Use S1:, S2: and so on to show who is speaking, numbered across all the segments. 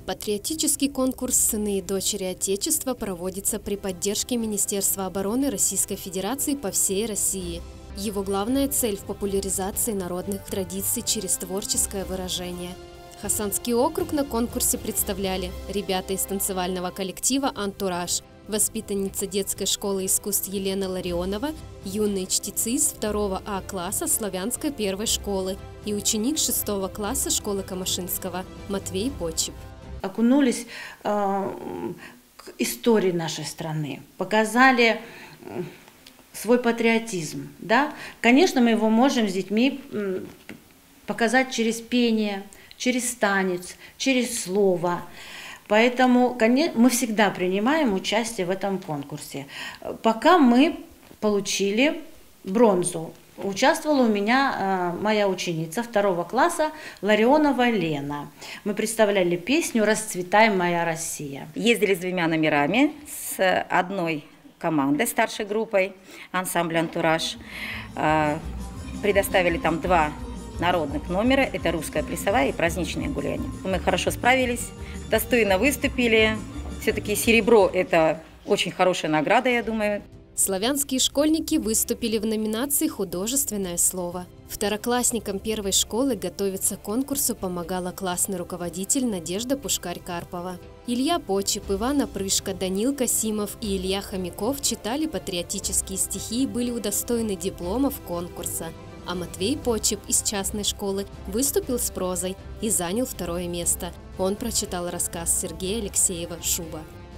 S1: Патриотический конкурс «Сыны и дочери Отечества» проводится при поддержке Министерства обороны Российской Федерации по всей России. Его главная цель в популяризации народных традиций через творческое выражение. Хасанский округ на конкурсе представляли ребята из танцевального коллектива «Антураж», воспитанница детской школы искусств Елена Ларионова, юные чтецы из 2 А класса Славянской 1-й школы и ученик 6 класса школы Камышинского Матвей Почеп.
S2: Окунулись к истории нашей страны, показали свой патриотизм. Да? Конечно, мы его можем с детьми показать через пение, через танец, через слово. Поэтому мы всегда принимаем участие в этом конкурсе. Пока мы получили бронзу. Участвовала у меня моя ученица 2 класса Ларионова Лена. Мы представляли песню «Расцветай, моя Россия».
S3: Ездили с 2 номерами, с одной командой, старшей группой, ансамбля «Антураж». Предоставили там 2 народных номера, это русская плясовая и праздничные гуляния. Мы хорошо справились, достойно выступили. Все-таки серебро – это очень хорошая награда, я думаю.
S1: Славянские школьники выступили в номинации «Художественное слово». Второклассникам 1-й школы готовиться к конкурсу помогала классный руководитель Надежда Пушкарь-Карпова. Илья Почеп, Иван Опрышко, Данил Касимов и Илья Хомяков читали патриотические стихи и были удостоены дипломов конкурса. А Матвей Почеп из частной школы выступил с прозой и занял 2-е место. Он прочитал рассказ Сергея Алексеева «Шуба».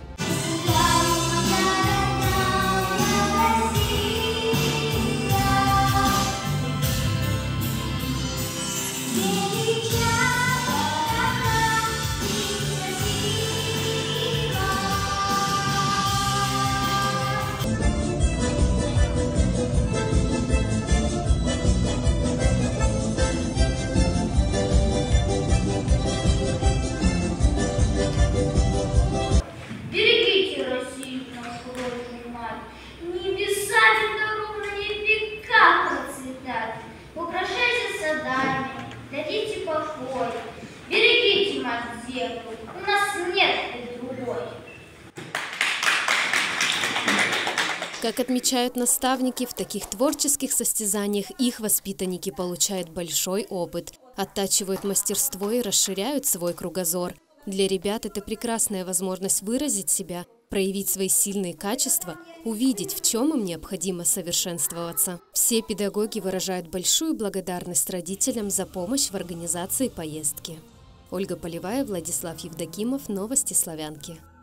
S4: Дадите покой, берегите мать землю, у нас нет другой.
S1: Как отмечают наставники, в таких творческих состязаниях их воспитанники получают большой опыт, оттачивают мастерство и расширяют свой кругозор. Для ребят это прекрасная возможность выразить себя, проявить свои сильные качества, увидеть, в чем им необходимо совершенствоваться. Все педагоги выражают большую благодарность родителям за помощь в организации поездки. Ольга Полевая, Владислав Евдокимов, Новости Славянки.